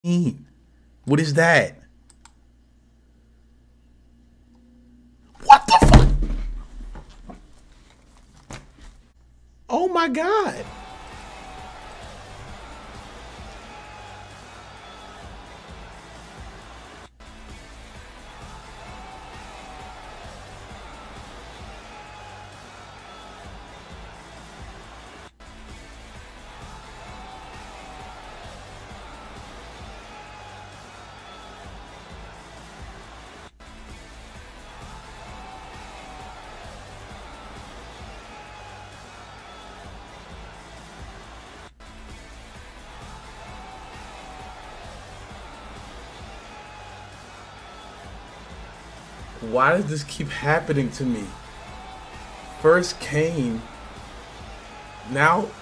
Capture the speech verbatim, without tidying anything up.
mean? What is that? What the fuck? Oh my God. Why does this keep happening to me? First Kane, now